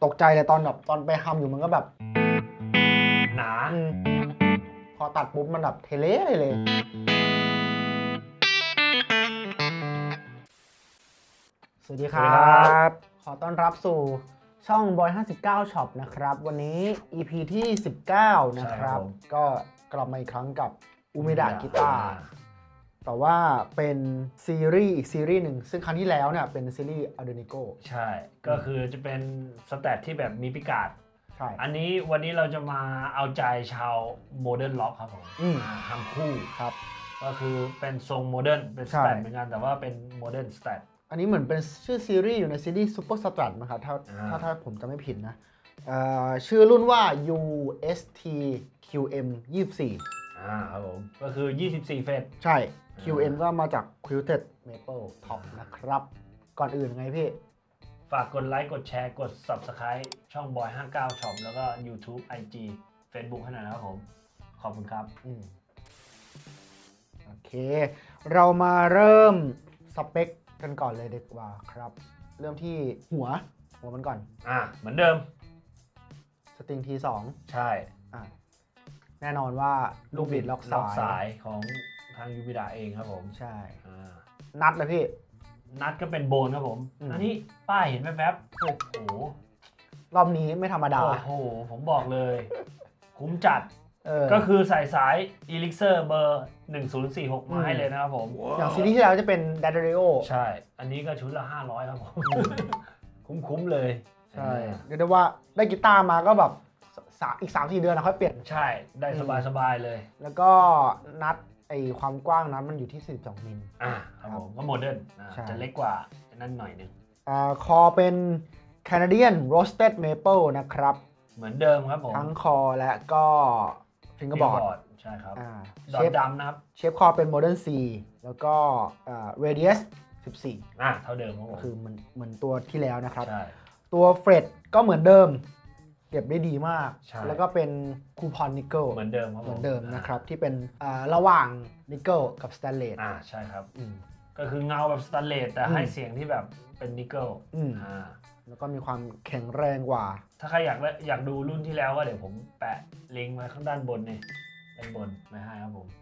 ตกใจเลยตอนไปทำอยู่มันก็แบบหนาพอตัดปุ๊บมันแบบเทเลเลยสวัสดีครับขอต้อนรับสู่ช่องบอย59 Shop นะครับวันนี้ EP ที่19นะครับก็กลับมาอีกครั้งกับอุเมดะกีตาร์แต่ว่าเป็นซีรีส์อีกซีรีส์หนึ่งซึ่งครั้งที่แล้วเนี่ยเป็นซีรีส์อัลเดนิโกใช่ก็คือจะเป็นสแตทที่แบบมีพิกัดใช่อันนี้วันนี้เราจะมาเอาใจชาวโมเดิร์นล็อกครับผมทำคู่ครับก็คือเป็นทรงโมเดิร์นเป็นสแตทเหมือนกันแต่ว่าเป็นโมเดิร์นสแตทอันนี้เหมือนเป็นชื่อซีรีส์อยู่ในซีรีส์ซูเปอร์สแตทนะครับถ้าผมจำไม่ผิดนะชื่อรุ่นว่า USTQM 24 ครับผมก็คือ24เฟสใช่ QM ก็มาจาก Quilted Maple Top นะครับก่อนอื่นไงพี่ฝากกดไลค์กดแชร์กด Subscribe ช่องบอย59 Shop แล้วก็ YouTube IG Facebook ให้หน่อยนะครับผมขอบคุณครับโอเคเรามาเริ่มสเปคกันก่อนเลยดีกว่าครับเริ่มที่หัวมันก่อนเหมือนเดิมสตริง T2 ใช่แน่นอนว่าลูกบิดล็อกสายของทางยูบิดาเองครับผมใช่นัดเลยพี่นัดก็เป็นโบนครับผมอันนี้ป้ายเห็นแวบๆโอ้โหรอบนี้ไม่ธรรมดาโอ้โหผมบอกเลยคุ้มจัดก็คือใส่สาย Elixir เบอร์1046มาให้เลยนะครับผมอย่างซีรีส์ที่แล้วจะเป็น Daddario ใช่อันนี้ก็ชุดละ500ครับผมคุ้มเลยใช่เรียกได้ว่าได้กีตาร์มาก็แบบอีก 3-4 เดือนนะค่อยเปลี่ยนใช่ได้สบายเลยแล้วก็นัดความกว้างนั้นมันอยู่ที่42มิลครับผมก็โมเดิร์นจะเล็กกว่านั่นหน่อยนึงคอเป็น Canadian Roasted Maple นะครับเหมือนเดิมครับผมทั้งคอและก็ฟิงเกอร์บอร์ดใช่ครับดอทดำนะครับเชฟคอเป็น Modern C แล้วก็Radius 14 เท่าเดิมครับผมคือเหมือนตัวที่แล้วนะครับตัวเฟรดก็เหมือนเดิมเก็บได้ดีมากแล้วก็เป็นคูปองนิกเกิลเหมือนเดิมครับเหมือนเดิมนะครับที่เป็นระหว่างนิกเกิลกับสแตนเลสใช่ครับก็คือเงาแบบสแตนเลสแต่ให้เสียงที่แบบเป็นนิกเกิลแล้วก็มีความแข็งแรงกว่าถ้าใครอยากดูรุ่นที่แล้วก็เดี๋ยวผมแปะลิงก์ไว้ข้างด้านบนนี่ด้านบนไม่ให้ครับผม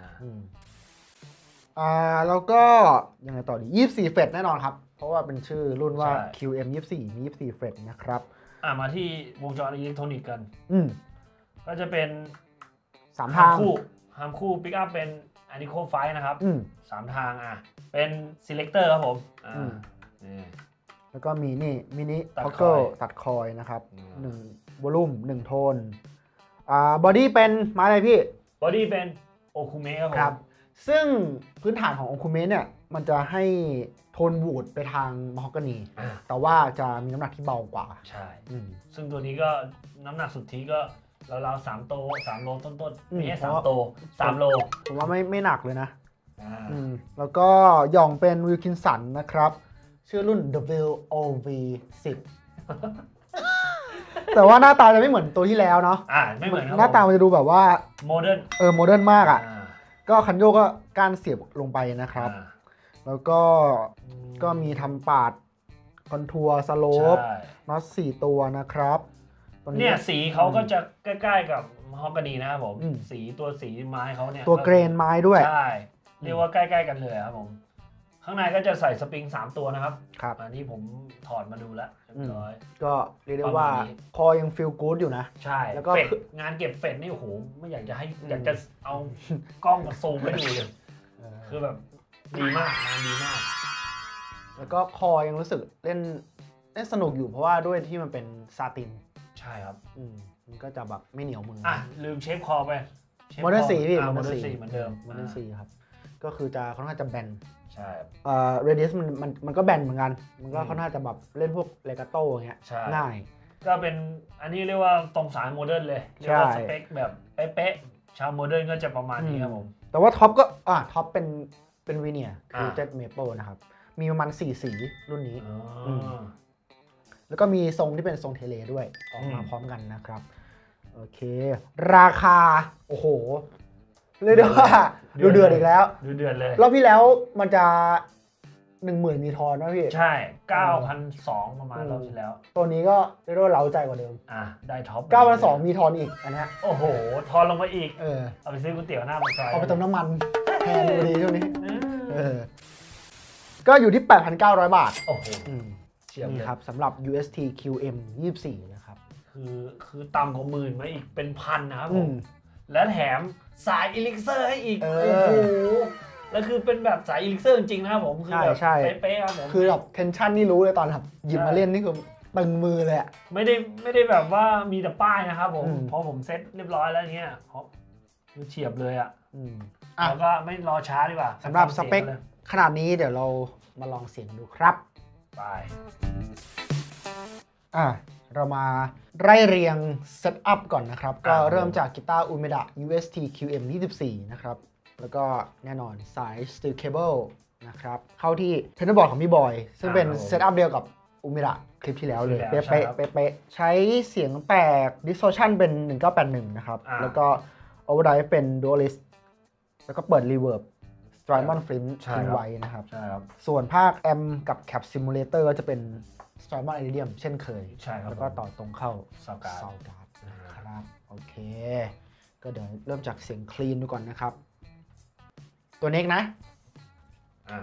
แล้วก็ยังไงต่อดี24เฟรตแน่นอนครับเพราะว่าเป็นชื่อรุ่นว่า QM 24มี24เฟรตนะครับมาที่วงจรอิเล็กทรอนิกส์กันก็จะเป็น 3ทางคู่ปิกอัพเป็น Anico 5นะครับ3ทางเป็น Selector ครับผมแล้วก็มีนี่มินิพ็อกเกิลตัดคอยนะครับ1วอลลุ่ม1โทนบอดี้เป็นไม้อะไรพี่บอดี้เป็นโอคุเมะครับซึ่งพื้นฐานของโอคุเมะเนี่ยมันจะให้โทนวูดไปทางมะฮอกกานีแต่ว่าจะมีน้ำหนักที่เบากว่าใช่ซึ่งตัวนี้ก็น้ำหนักสุทธิก็ราวๆ3 โลต้นๆไม่ใช่3 โลผมว่าไม่หนักเลยนะแล้วก็หย่องเป็นวิลคินสันนะครับชื่อรุ่น WOV10 แต่ว่าหน้าตาจะไม่เหมือนตัวที่แล้วเนาะไม่เหมือนหน้าตามันจะดูแบบว่าโมเดิร์นโมเดิร์นมากก็คันโยกก็ก้านเสียบลงไปนะครับแล้วก็มีทำปาดคอนทัวร์สโลปน็อต4ตัวนะครับเนี่ยสีเขาก็จะใกล้ๆกับฮอกกานีนะครับผมสีไม้เขาเนี่ยตัวเกรนไม้ด้วยใช่เรียกว่าใกล้ๆกันเลยครับผมข้างในก็จะใส่สปริง3ตัวนะครับอันนี้ผมถอดมาดูแล้วเรียบร้อยก็เรียกได้ว่าคอยังฟีลกู๊ดอยู่นะใช่แล้วก็งานเก็บเฟดนี่โอ้โหไม่อยากจะเอากล้องมาซูมให้ดูเลยคือแบบดีมากงานดีมากแล้วก็คอยังรู้สึกเล่นสนุกอยู่เพราะว่าด้วยที่มันเป็นซาตินใช่ครับมันก็จะแบบไม่เหนียวมือลืมเชฟคอไปโมเดิร์นสีพี่โมเดิร์นสีเหมือนเดิมโมเดิร์นสีครับก็คือจะค่อนข้างจะแบนใช่เรเดียสมันก็แบนเหมือนกันมันก็ค่อนข้างจะแบบเล่นพวกเลกาโต้อย่างเงี้ยง่ายก็เป็นอันนี้เรียกว่าตรงสายโมเดิร์นเลยเรียกว่าสเปคแบบเป๊ะๆชาวโมเดิร์นก็จะประมาณนี้ครับผมแต่ว่าท็อปก็ท็อปเป็นวีเนียร์คือเจ็ตเมเปิลนะครับมีประมาณ4 สีรุ่นนี้แล้วก็มีทรงที่เป็นทรงเทเลด้วยออกมาพร้อมกันนะครับโอเคราคาโอ้โหเรียกได้ว่าดูเดือดอีกแล้วดูเดือดเลยรอบที่แล้วมันจะ 10,000มีทอนนะพี่ใช่ 9,200 ประมาณรอบที่แล้วตัวนี้ก็เรียกว่าเร้าใจกว่าเดิมได้ท็อป 9,200มีทอนอีกอันเนี้ยโอ้โห ทอนลงมาอีกเอาไปซื้อก๋วยเตี๋ยวหน้าปากซอยเอาไปเติมน้ำมันแทนดูดีช่วงนี้เออก็อยู่ที่ 8,900 บาทโอ้โหเฉียบนี่เลยครับสำหรับ UST QM 24นะครับคือต่ำกว่าหมื่นมาอีกเป็นพันนะครับผอืมมและแถมสายอิลิกเซอร์ให้อีกเอโอ้อโหแล้วคือเป็นแบบสายอิลิกเซอร์จริงๆนะครับผมคือแบบใช่เป๊ะๆครับผมคือแบบเทนชั่นนี่รู้เลยตอนแบบหยิบมาเล่นนี่คือตึงมือเลยอะไม่ได้แบบว่ามีแต่ป้ายนะครับผมอืมพอผมเซ็ตเรียบร้อยแล้วเงี้ยคือเฉียบเลยอ่ะอ่ะแล้วก็ไม่รอช้าดีกว่าสำหรับสเปคฟังสียงกันเลยขนาดนี้เดี๋ยวเรามาลองเสียงดูครับไปเรามาไล่เรียงเซตอัพก่อนนะครับ ก็เริ่มจากกีตาร์ Umeda UST QM 24นะครับ แล้วก็แน่นอนสาย Steel Cable นะครับ เข้าที่เพนเทอร์บอร์ดของพี่บอย ซึ่งเป็นเซตอัพเดียวกับ Umeda คลิปที่แล้วเลย เป๊ะๆเป๊ะๆใช้เสียงแตก Distortion เป็น 1981 นะครับ แล้วก็ Overdrive เป็น Dualist แล้วก็เปิด Reverb Strymon Flint ทิ้งไว้นะครับใช่ครับส่วนภาคแอมกับ Cap Simulator ก็จะเป็น Strymon Iridium เช่นเคยใช่ครับแล้วก็ต่อตรงเข้าซาวการ์ดซาวการ์ดนะครับ โอเค ก็เดี๋ยวเริ่มจากเสียงคลีนดูก่อนนะครับ ตัวเน็กนะอ่า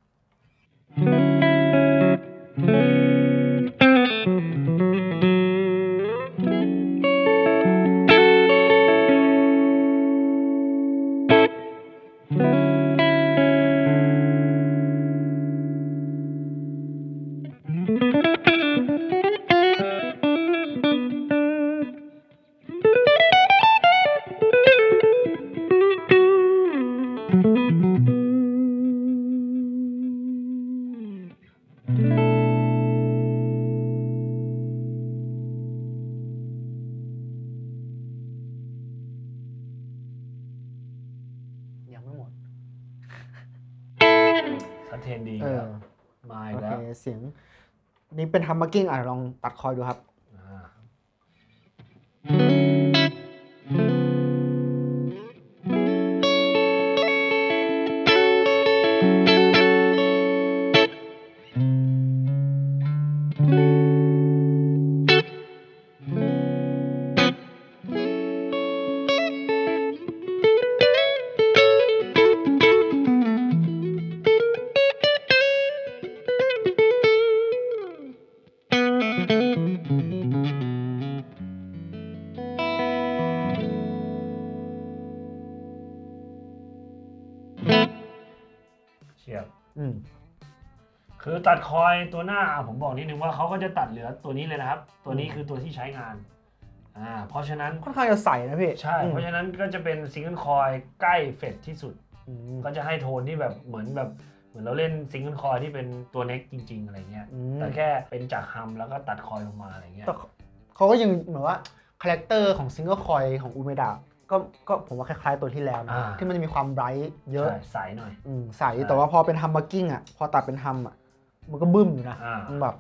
ยังไม่หมดชัดเจนดีเอคอรับมาอีโอกแล้เคว เสียงนี่เป็นฮัมเมอร์กิ้งลองตัดคอยดูครับอ่า เฉียบอืมคือตัดคอยตัวหน้าผมบอกนิดนึงว่าเขาก็จะตัดเหลือตัวนี้เลยนะครับ ตัวนี้คือตัวที่ใช้งาน เพราะฉะนั้นค่อนข้างจะใสนะพี่ใช่ เพราะฉะนั้นก็จะเป็นซิงเกิลคอยใกล้เฟดที่สุดอืมก็จะให้โทนที่แบบเหมือนเราเล่นซิงเกิลคอยที่เป็นตัวเน็กจริง ๆ อะไรเงี้ยอืมแต่แค่เป็นจากฮัมแล้วก็ตัดคอยลงมาอะไรเงี้ยแต่เขาก็ยังเหมือนว่าคาแรคเตอร์ของซิงเกิลคอยของอูเมดะก็ผมว่าคล้ายๆตัวที่แล้วนะ ที่มันจะมีความไบรท์เยอะใช่ใสหน่อยใสแต่ว่าพอเป็นฮัมเมอร์กิ้งพอตัดเป็นฮัมมันก็บึ้มอยู่นะอ่ามัมันแบบ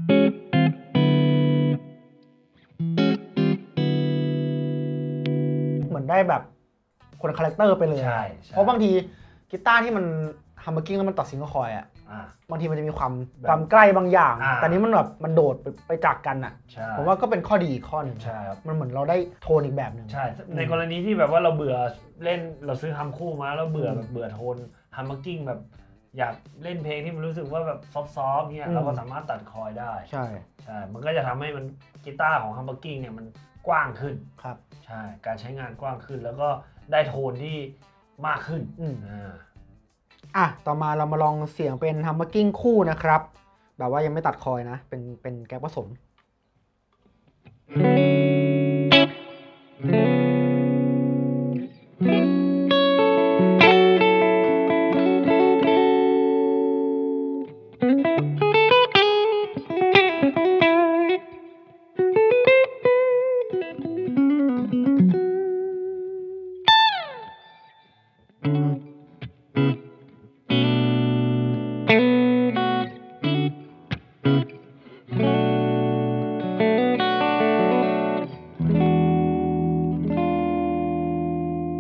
เหมือนได้แบบคนคาแรคเตอร์ไปเลยใช่เพราะบางทีกีตาร์ที่มันฮัมเมอร์กิ้งแล้วมันตัดซิงเกิลคอยอ่าบางทีมันจะมีความแบบความใกล้บางอย่างอ่าแต่นี้มันแบบมันโดดไปจากกันใช่ผมว่าก็เป็นข้อดีอีกข้อหนึ่งใช่ครับมันเหมือนเราได้โทนอีกแบบหนึ่งใช่ ในกรณีที่แบบว่าเราเบื่อเล่นเราซื้อฮัมคู่มาแล้วเบื่อแบบเบื่อโทนฮัมเมอร์กิ้งแบบอยากเล่นเพลงที่มันรู้สึกว่าแบบซอฟต์ๆเนี่ยเราก็สามารถตัดคอยได้ใช่ใช่ มันก็จะทำให้มันกีตาร์ของฮัมเบอร์กิ้งเนี่ยมันกว้างขึ้นครับใช่ การใช้งานกว้างขึ้น แล้วก็ได้โทนที่มากขึ้นต่อมาเรามาลองเสียงเป็นฮัมเมอร์กิ้งคู่นะครับ แบบว่ายังไม่ตัดคอยนะ เป็นแก๊ปผสม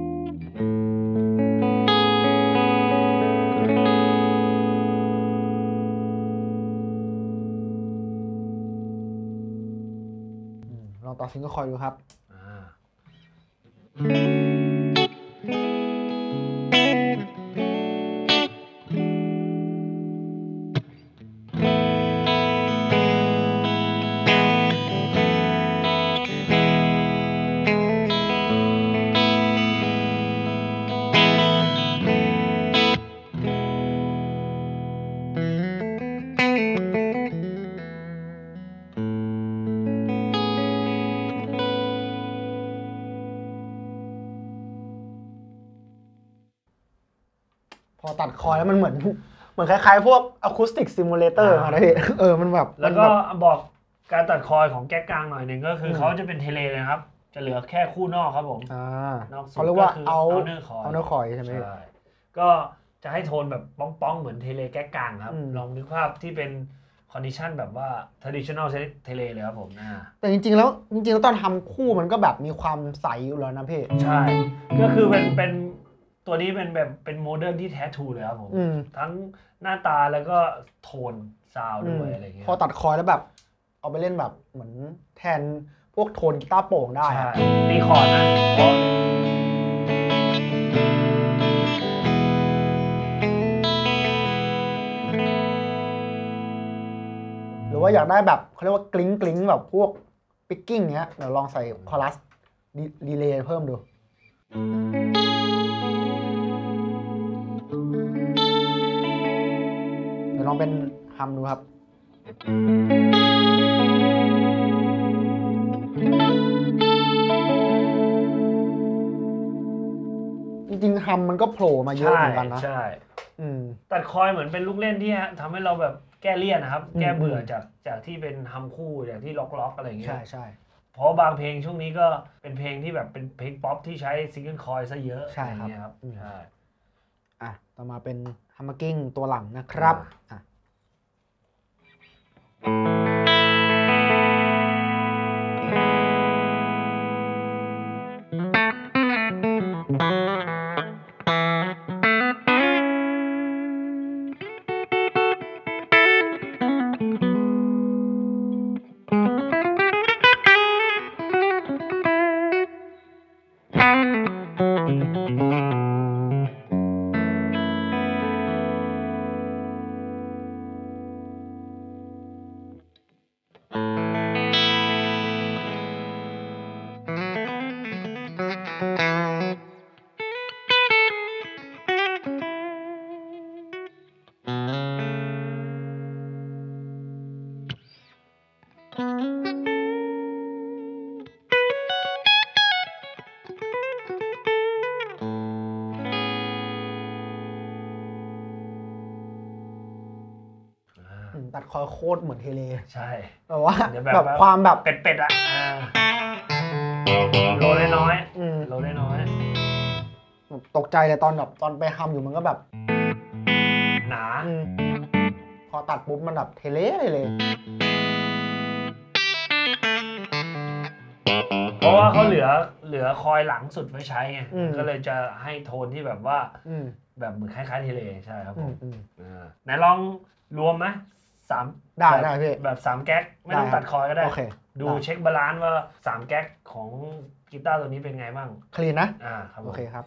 อต่อซิงเกิลคอยดูครับพอตัดคอยแล้วมันเหมือนคล้ายๆพวกอะคูสติกซิมูเลเตอร์มาเลยมันแบบแล้วก็บอกการตัดคอยของแก๊กกลางหน่อยหนึ่งก็คือเขาจะเป็นเทเลเลยครับจะเหลือแค่คู่นอกครับผมนอกเขาเรียกว่าเอาเนื้อคอยใช่ไหมก็จะให้โทนแบบป้องๆเหมือนเทเลแก๊กกลางครับลองนึกภาพที่เป็นคอนดิชันแบบว่า traditional เทเลเลยครับผมแต่จริงๆแล้วตอนทำคู่มันก็แบบมีความใสอยู่แล้วนะพี่ใช่ก็คือเป็นตัวนี้เป็นแบบเป็นโมเดิร์นที่แท้ทรูเลยครับผมทั้งหน้าตาแล้วก็โทนซาวด์ด้วยอะไรเงี้ยพอตัดคอยแล้วแบบเอาไปเล่นแบบเหมือนแทนพวกโทนกีตาร์โปร่งได้ใช่ตีคอร์ดนะหรือว่าอยากได้แบบเขาเรียกว่ากลิ้งแบบพวกปิกกิ้งเงี้ยเดี๋ยวลองใส่คอรัสดีเลย์เพิ่มดูเดี๋ยวลองเป็นฮัมดูครับจริงๆฮัมมันก็โผล่มาเยอะเหมือนกันนะใช่ตัดคอยเหมือนเป็นลูกเล่นที่ทำให้เราแบบแก้เลี่ยนนะครับแก้เบื่อจากที่เป็นฮัมคู่จากที่ล็อกอะไรอย่างเงี้ยใช่เพราะบางเพลงช่วงนี้ก็เป็นเพลงที่แบบเป็นเพลงป๊อปที่ใช้ซิงเกิลคอยซะเยอะใช่ครับใช่ต่อมาเป็นฮัมเมอร์กิ้งตัวหลังนะครับตัดคอยโคตรเหมือนเทเลใช่แบบว่าแบบความแบบเป็ดอ่ะโลเล็กน้อยโลเล็กน้อยตกใจเลยตอนไปฮัมอยู่มันก็แบบหนาพอตัดปุ๊บมันแบบเทเลเลยเพราะว่าเขาเหลือคอยหลังสุดไว้ใช้ไงก็เลยจะให้โทนที่แบบว่าแบบเหมือนคล้ายๆเทเลใช่ครับผมไหนลองรวมไหม3 ได้พี่แบบ3แก๊กไม่ต้องตัดคอยก็ได้ดูเช็คบาลานซ์ว่า3แก๊กของกีตาร์ตัวนี้เป็นไงบ้างคลีนนะครับโอเคครับ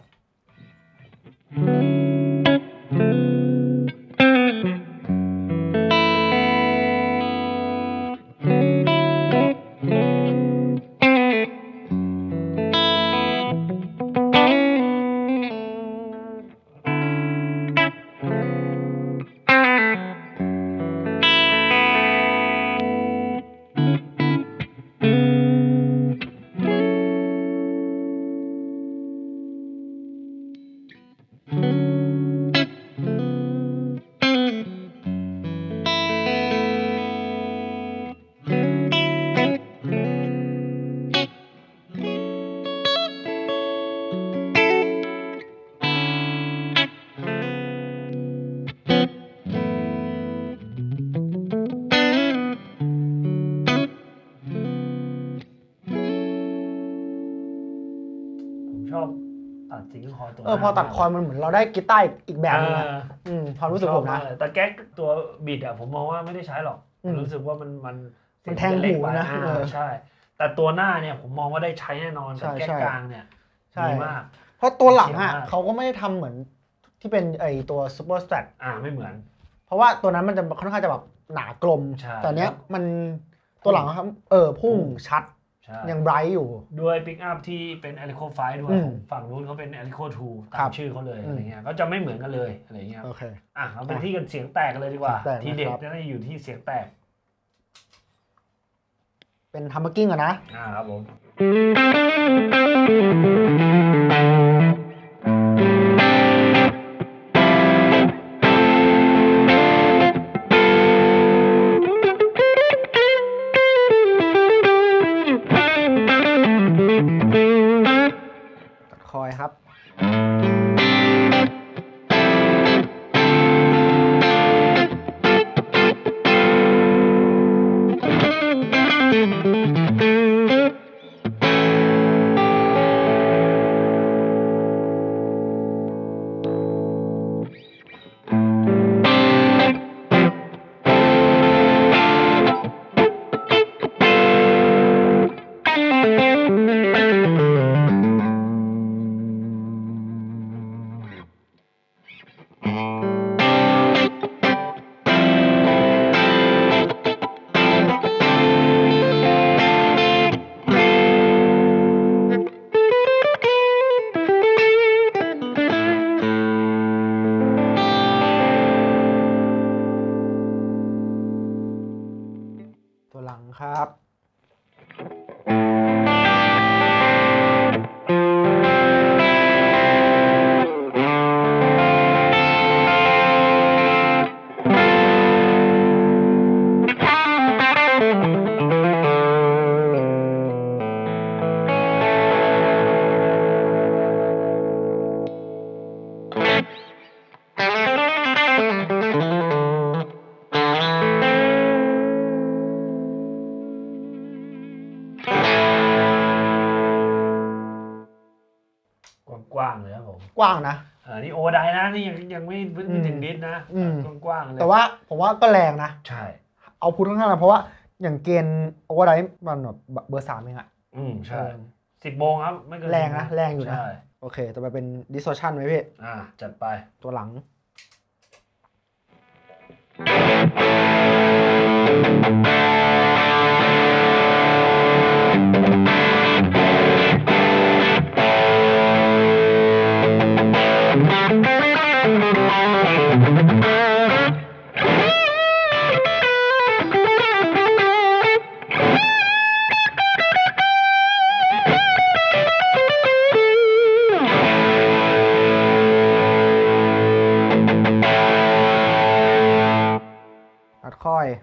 ชอบตัดซิงเกิลคอยตัวพอตัดคอยมันเหมือนเราได้กีตาร์อีกแบบนึงความรู้สึกผมนะแต่แก๊กตัวบิดผมมองว่าไม่ได้ใช้หรอกรู้สึกว่ามันแทงหูนะใช่แต่แต่ตัวหน้าเนี่ยผมมองว่าได้ใช้แน่นอนแต่แก้กลางเนี่ยดีมากเพราะตัวหลังเขาก็ไม่ได้ทำเหมือนที่เป็นไอตัวซูเปอร์สแตทไม่เหมือนเพราะว่าตัวนั้นมันจะค่อนข้างจะแบบหนากลมแต่เนี้ยมันตัวหลังครับพุ่งชัดยังไบรท์อยู่ด้วยปิกอัพที่เป็น Alico 5ด้วยฝั่งนู้นเขาเป็น Alico 2ตามชื่อเขาเลยอะไรเงี้ยก็จะไม่เหมือนกันเลยอะไรเงี้ยโอเคเราเป็นที่กันเสียงแตกกันเลยดีกว่าทีเด็ดจะได้อยู่ที่เสียงแตกเป็นฮัมเบอร์กิ้งอะนะครับผมคอยครับตัวหลังครับกว้างเลยครับผมกว้างนะนี่โอไดนะนี่ยังไม่ถึงดิสนะกว้างเลยแต่ว่าผมว่าก็แรงนะใช่เอาพูดข้างๆเลยเพราะว่าอย่างเกณฑ์โอเวอร์ไดมันแบบเบอร์ 3เองใช่10 โมงครับไม่เกินแรงนะแรงอยู่นะโอเคต่อไปเป็นดิสโซชันไหมพี่จัดไปตัวหลังค่อย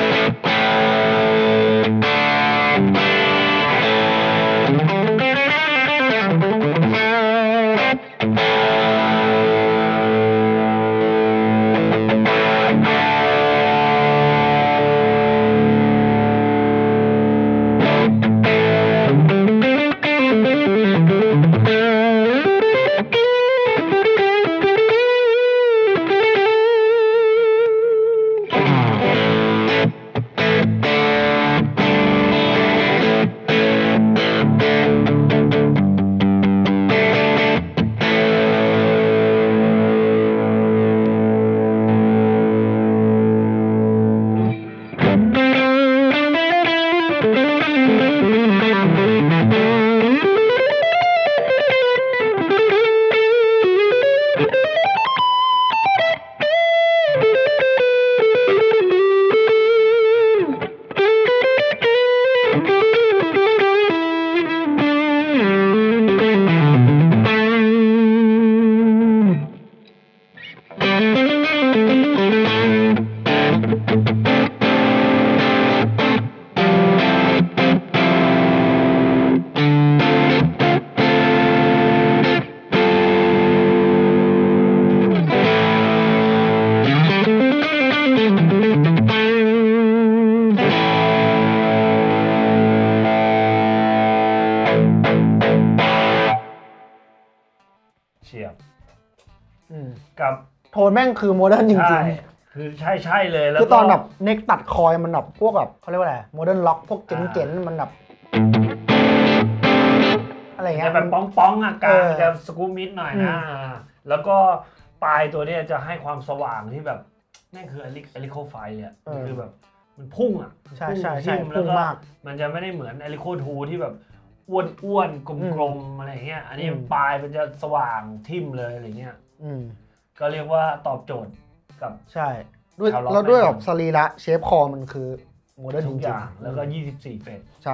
เฉียบกับโทนแม่งคือโมเดิร์นจริงๆคือใช่เลยแล้วคือตอนแบบเน็กตัดคอยมันแบบพวกแบบเขาเรียกว่าอะไรโมเดิร์นล็อกพวกเจ๋งๆมันแบบอะไรเงี้ยจะแบบป้องๆอ่ะกลางจะสกู๊ปมิดหน่อยนะแล้วก็ปลายตัวเนี้ยจะให้ความสว่างที่แบบนั่นคืออะลิโคไฟอ่ะคือแบบมันพุ่งอ่ะใช่แล้วก็มันจะไม่ได้เหมือนอะลิโคทูที่แบบอ้วนกลมๆอะไรเงี้ยอันนี้ปลายมันจะสว่างทิ่มเลยอะไรเงี้ยก็เรียกว่าตอบโจทย์กับใช่ด้วยแล้วด้วยแบบสรีระเชฟคอมันคือโมเดิร์นจริงๆแล้วก็24เฟสใช่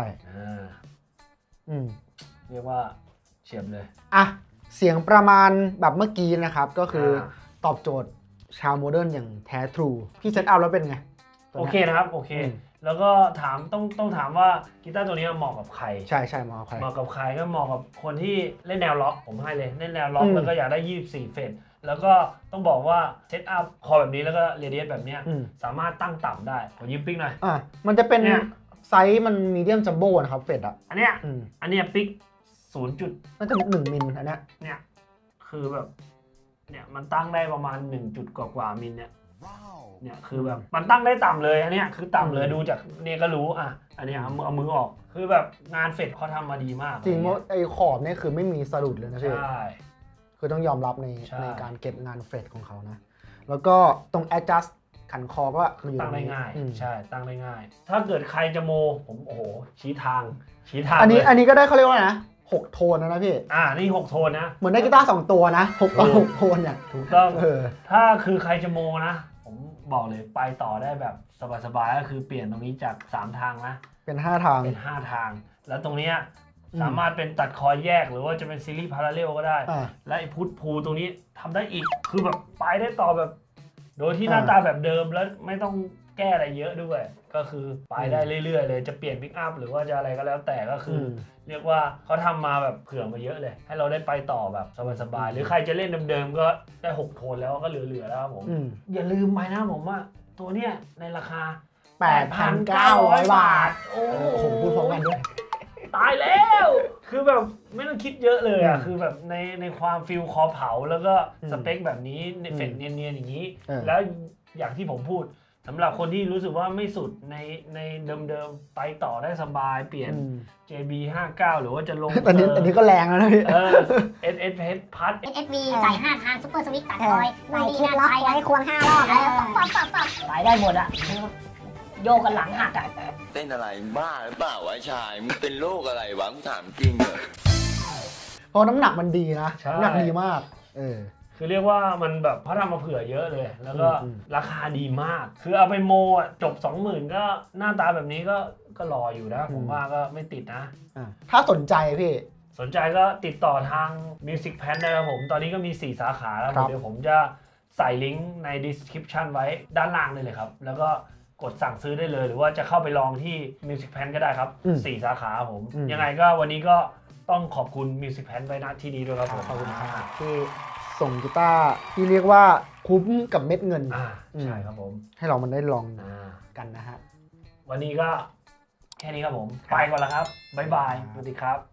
เรียกว่าเฉียบเลยอ่ะเสียงประมาณแบบเมื่อกี้นะครับก็คือตอบโจทย์ชาวโมเดิร์นอย่างแท้ทรูพี่เซตอัพแล้วเป็นไงโอเคนะครับโอเคแล้วก็ถามต้องถามว่ากีตาร์ตัวนี้เหมาะกับใครใช่เหมาะกับใครก็เหมาะกับคนที่เล่นแนวล็อกผมให้เลยเล่นแนวล็อกแล้วก็อยากได้24เฟสแล้วก็ต้องบอกว่าเซตอัพคอแบบนี้แล้วก็เรเดียสแบบนี้สามารถตั้งต่ำได้ขอยิ้มปิ๊กหน่อยมันจะเป็นไซส์มันมีเดียมจัมโบ้นะครับเฟสอันเนี้ยปิ๊ก0. น่าจะ1มิลอันเนี้ยเนี่ยคือแบบเนี่ยมันตั้งได้ประมาณ1จุดกว่ามิลเนี่ยคือแบบมันตั้งได้ต่ำเลยอันเนี้ยคือต่ำเลยดูจากเนี่ยก็รู้อันนี้เอามือออกคือแบบงานเฟดเขาทำมาดีมากจริงว่าไอ้ขอบเนี่ยคือไม่มีสะดุดเลยนะพี่ใช่คือต้องยอมรับในการเก็บงานเฟดของเขานะแล้วก็ตรง adjust ขันคอก็คือตั้งได้ง่ายใช่ตั้งได้ง่ายถ้าเกิดใครจะโมผมโอ้โหชี้ทางอันนี้ก็ได้เขาเรียกว่านะ6โทนนะพี่นี่6โทนนะเหมือนได้กีตาร์2ตัวนะ6ต่อ6โทนเนี่ยถูกต้องถ้าคือใครจะโมนะผมบอกเลยไปต่อได้แบบสบายๆก็คือเปลี่ยนตรงนี้จาก3ทางนะเป็น5ทางแล้วตรงนี้สามารถเป็นตัดคอยแยกหรือว่าจะเป็นซีรีส์พาราเรลก็ได้และไอ้พุทพูตรงนี้ทำได้อีกคือแบบไปได้ต่อแบบโดยที่หน้าตาแบบเดิมแล้วไม่ต้องแก้อะไรเยอะด้วยก็คือไปได้เรื่อยๆเลยจะเปลี่ยนพิกอัพหรือว่าจะอะไรก็แล้วแต่ก็คือเรียกว่าเขาทำมาแบบเผื่อมาเยอะเลยให้เราได้ไปต่อแบบสบายๆหรือใครจะเล่นเดิมๆก็ได้6โทนแล้วก็เหลือๆแล้วครับผมอย่าลืมไปนะผมว่าตัวเนี้ยในราคา 8,900 บาทโอ้โหพูดพร้อมกันด้วยตายแล้วคือแบบไม่ต้องคิดเยอะเลยคือแบบในความฟิลคอเผาแล้วก็สเปคแบบนี้เฟดเนียนๆอย่างนี้แล้วอย่างที่ผมพูดสำหรับคนที่รู้สึกว่าไม่สุดในเดิมๆไปต่อได้สบายเปลี่ยน JB 59หรือว่าจะลงอันนี้ก็แรงแล้วนะพี่ SS พัด SSV ใส่5ทางซุปเปอร์สวิตช์ตัดคอยมีคิดล็อกไว้ควง5รอบแล้วปั๊บไปได้หมดอ่ะโยกกันหลังหักอ่ะเต้นอะไรบ้าหรือเปล่าวะชายมึงเป็นโรคอะไรวะมึงถามจริงเหรอเพราะน้ำหนักมันดีนะน้ำหนักดีมากคือเรียกว่ามันแบบเขาทำมาเผื่อเยอะเลยแล้วก็ราคาดีมากคือเอาไปโมจบ 20,000 ก็หน้าตาแบบนี้ก็รออยู่นะผมว่าก็ไม่ติดนะถ้าสนใจพี่สนใจก็ติดต่อทาง Music Pen ได้ครับผมตอนนี้ก็มี4สาขาแล้วเดี๋ยวผมจะใส่ลิงก์ใน description ไว้ด้านล่างเลยครับแล้วก็กดสั่งซื้อได้เลยหรือว่าจะเข้าไปลองที่ Music Pen ก็ได้ครับ4สาขาผมยังไงก็วันนี้ก็ต้องขอบคุณ Music Pen ไว้ณที่นี้ด้วยครับผมขอบคุณครับที่ส่งกีตาร์ที่เรียกว่าคุ้มกับเม็ดเงินใช่ครับผมให้เรามันได้ลองกันนะฮะวันนี้ก็แค่นี้ครับผมไปก่อนแล้วครับบ๊ายบายสวัสดีครับ